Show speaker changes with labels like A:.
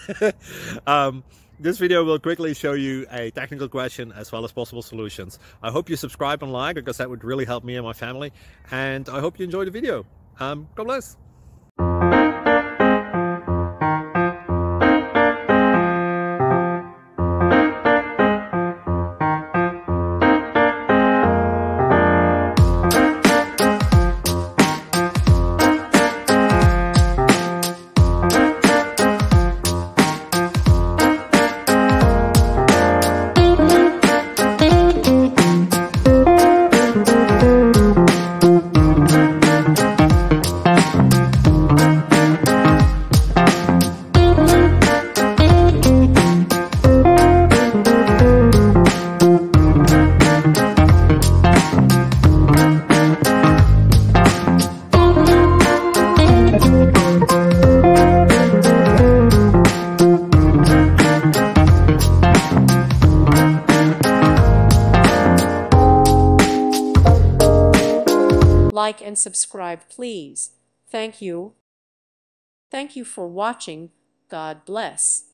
A: This video will quickly show you a technical question as well as possible solutions. I hope you subscribe and like, because that would really help me and my family. And I hope you enjoy the video. God bless.
B: Like and subscribe, please. Thank you. Thank you for watching. God bless.